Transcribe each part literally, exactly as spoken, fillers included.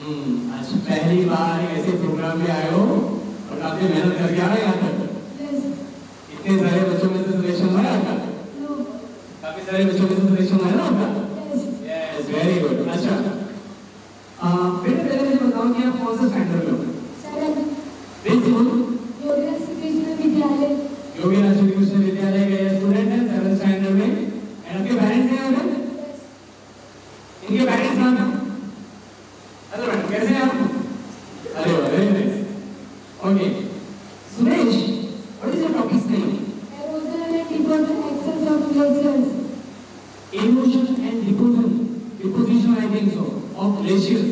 हम्म, आज पहली बार ऐसे प्रोग्राम में आए हो और काफी मेहनत करके आए यहाँ तक। इतने सारे बच्चों में से सिलेक्शन हुआ है आपका? काफी सारे बच्चों में से सिलेक्शन हुआ है ना आपका? Yes, very good. अच्छा, बेटे पहले मुझे बताओ कि आप कौन सा स्टैंडर्ड में हो? योगीराज श्री कृष्ण विद्यालय। योगीराज श्री कृष्ण विद्यालय के स्टूडेंट हैं सेवन स्टैंडर्ड में। एंड आपके पेरेंट्स हैं यहाँ पे? इनके पेरेंट्स नाम है? हेलो मैडम, कैसे हैं आप? अरे वाह, very nice. Okay, Sumesh, what is your topic name? Erosion and deposition axis of glaciers. Erosion and deposition, deposition I think so, of glaciers.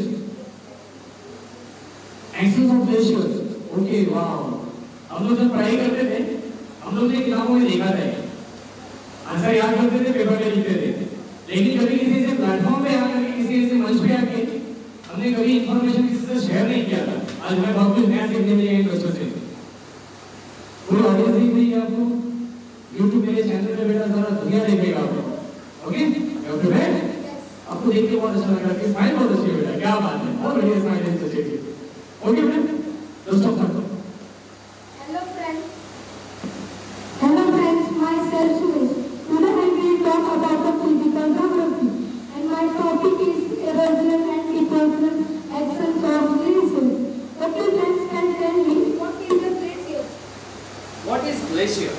Axis of glaciers. Okay, wow. हम लोग जब पढ़ाई करते थे, हम लोग ने किताबों में देखा था, आंसर याद करते थे, पेपर में लिखते थे, लेकिन कभी किसी से प्लेटफॉर्म पे आकर के किसी से मंच पे आके हमने कभी इंफॉर्मेशन किसी से शेयर नहीं किया था। आज मैं बहुत कुछ नया सीखने मिलेगा इन बच्चों से। पूरी ऑडियंस दिख रही है आपको? यूट्यूब मेरे चैनल पे बेटा सारा दुनिया देखेगा आपको। Okay, you are prepared? आपको देख के बहुत अच्छा लग रहा है, स्माइल बहुत अच्छी है बेटा, क्या बात है, बहुत बढ़िया स्माइल है सोसाइटी। ओके बेटा, दोस्तों hello friends, hello friends, myself Sumesh. Today I will talk about the physical geography and my topic is erosion and deposition actions of glaciers. Okay friends, can tell me what is a glacier? What is glacier?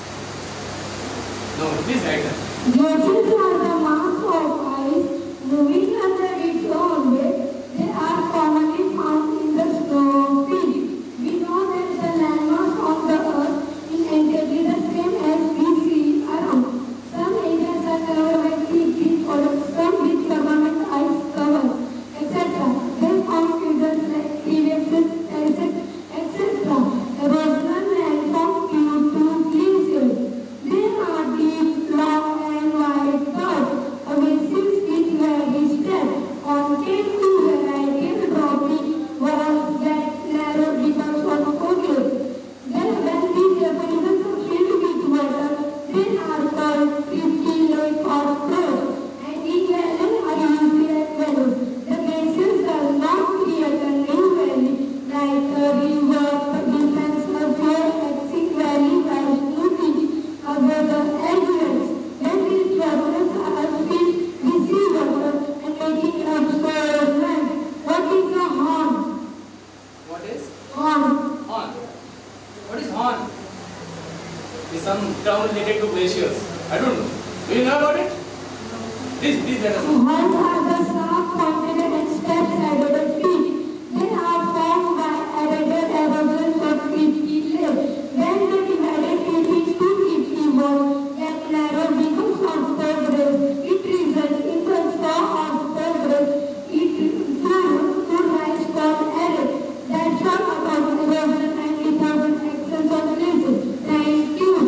No, please write that. Glaciers are the mass of ice moving under its own weight. They are commonly found in the snow field. We know that the landmass on the earth is entirely the same as we see around. Some areas are covered by thick, deep or some with permanent ice cover, et cetera. They form features like crevasses, et cetera. Erosional landforms due to glaciers. They are deep, long and wide curves, oases with very steep, concave to variety dropping walls that narrow because of foliage. Then when these deposits are filled with water, they are called crystal lake or flows, and in valleys are usually as valleys. The glaciers does not create a new valley like a river, defense or flowing valley by smoothing over the edges. When these waters are filled with seawater and making up soil land. What is a horn? What is? Horn. Horn. What is horn? Is some term related to glaciers. I don't know. Do you know about it? This, this let us know. Horns are the sharp pointed and steps at the peak. They are formed by added erosion of crystal lake. When the divided between two crystal walls get narrow because of progress, it results in the saw of progress. It to rise from error. That's all about erosion and deposition actions of glaciers. Thank you.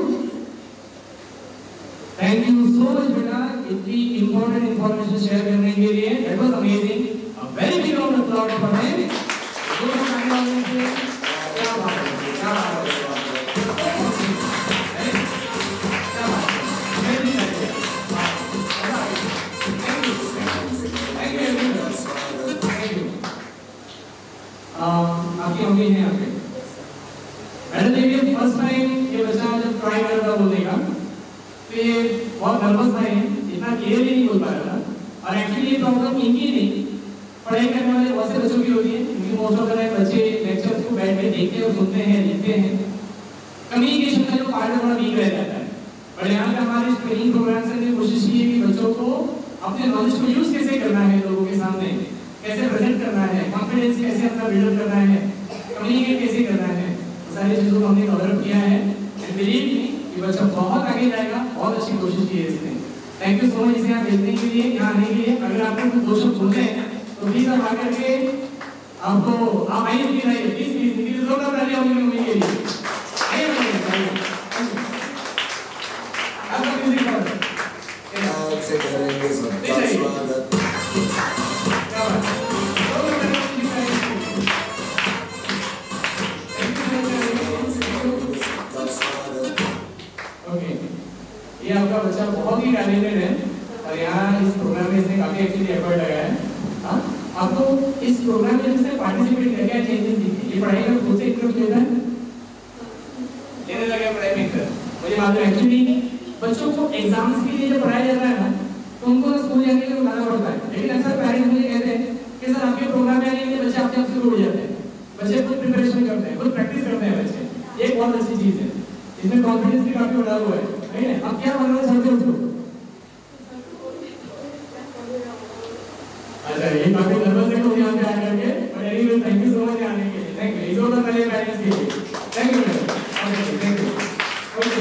Thank you so much बेटा, इतनी important information share करने के लिए। That was amazing. A very big round of applause for him. दोनों आने वाले थे, क्या बात है, क्या बात है, क्या बात है, very nice. Thank you, thank you everyone. Thank you. आपकी मम्मी है यहाँ पे। मैडम देखिए फर्स्ट टाइम ये बच्चा जब ट्राई कर रहा बोलने का तो ये बहुत नर्वस था, ये इतना क्लियरली नहीं बोल पा रहा था। और एक्चुअली ये प्रॉब्लम इनकी नहीं, पढ़ाई करने वाले बहुत से बच्चों की होती है, क्योंकि मोस्ट ऑफ द टाइम बच्चे लेक्चर्स को बैठ के देखते और सुनते हैं, लिखते हैं। कम्युनिकेशन का जो पार्ट है थोड़ा वीक रह जाता है। पर यहाँ पे हमारे ट्रेनिंग प्रोग्राम से हमने कोशिश की है कि बच्चों को अपने नॉलेज को यूज कैसे करना है, लोगों के सामने कैसे प्रेजेंट करना है, कॉन्फिडेंस कैसे अपना बिल्डअप करना है, कम्युनिकेट कैसे करना है, सारी चीजों को हमने कवर अप किया है। एंड बिलीव मी ये बच्चा बहुत आगे जाएगा, बहुत अच्छी कोशिश की है इसने। थैंक यू सो मच इसे यहाँ भेजने के लिए, यहाँ आने के लिए। अगर आपको कुछ दो शब्द बोलते हैं तो प्लीज आप आकर के आपको आप आइए प्लीज आइए प्लीज प्लीज प्लीज लोग आप डालिए अपनी मम्मी के लिए। आइए आइए आपका म्यूजिक पर से करेंगे सबका स्वागत। क्या बात है, ओके, ये आपका बच्चा बहुत ही टैलेंटेड है और यहाँ इस प्रोग्राम में इसने काफी एक्चुअली एफर्ट लगाया है। हाँ आपको इस प्रोग्राम में जिसने पार्टिसिपेट किया क्या चेंजेस दिखे? ये पढ़ाई में खुद से इंटरेस्ट लेता है, लेने लगा पढ़ाई में इंटरेस्ट। मुझे मालूम है एक्चुअली बच्चों को एग्जाम्स के लिए जब पढ़ाया जाता है ना तो उनको स्कूल जाने के लिए बुलाना पड़ता है, लेकिन अक्सर पेरेंट्स मुझे कहते हैं कि सर आपके प्रोग्राम में आने के लिए बच्चे अपने आप से जुड़ जाते हैं, बच्चे खुद प्रिपरेशन करते हैं, खुद प्रैक्टिस करते हैं बच्चे। ये एक बहुत अच्छी चीज है, इसमें कॉन्फिडेंस भी काफी बढ़ा हुआ है, है ना? आप क्या बनना चाहते हो उसको? अच्छा, ये काफी नर्वस है लोग यहाँ पे आकर के, but anyway thank you so much आने के लिए। Thank you. इस और पहले पेरेंट्स के लिए thank you madam. Okay, thank you. Okay,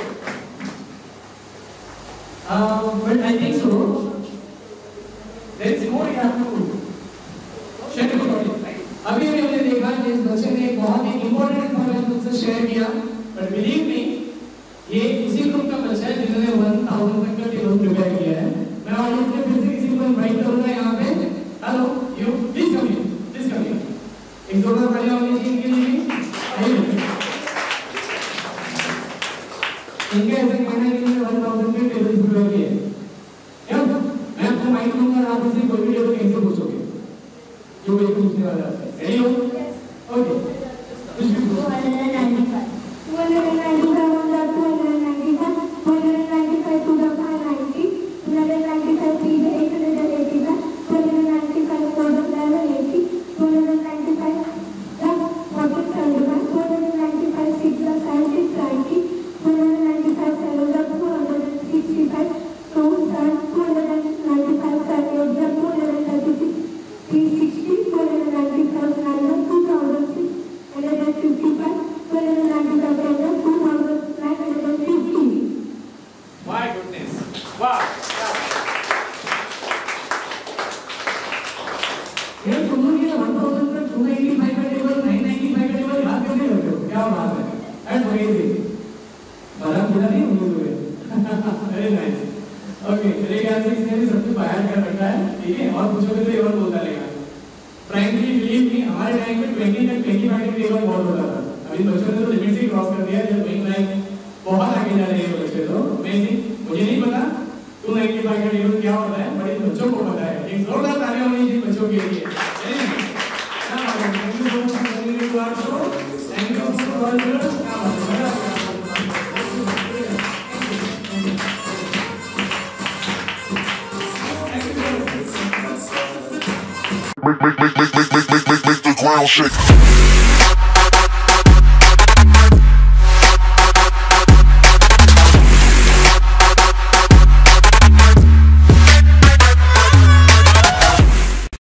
but I think so there is more you have to share with all. अभी अभी हमने देखा कि इस बच्चे ने एक बहुत ही इंपॉर्टेंट इन्फॉर्मेशन मुझसे शेयर किया, बट बिलीव मी ये उसी ग्रुप का बच्चा है जिन्होंने वन थाउज़ेंड तक का टेबल प्रिपेयर किया है। मैं ऑडियंस में फिर से किसी को इनवाइट करूंगा यहाँ पे। Hello you, please come here, please come here. एक जोरदार तालियां होनी चाहिए इनके लिए। आइए। इनके ऐसे कहना है कि मैंने वन थाउज़ेंड के टेबल प्रिपेयर किए हैं। क्या मैं आपको माइक दूंगा और आप इसे कोई भी टेबल कैसे पूछोगे जो कोई पूछने वाला है? रेडी हो? ओके, कुछ भी पूछो। Make, make, make, make, make, make, make, make, make the ground shake.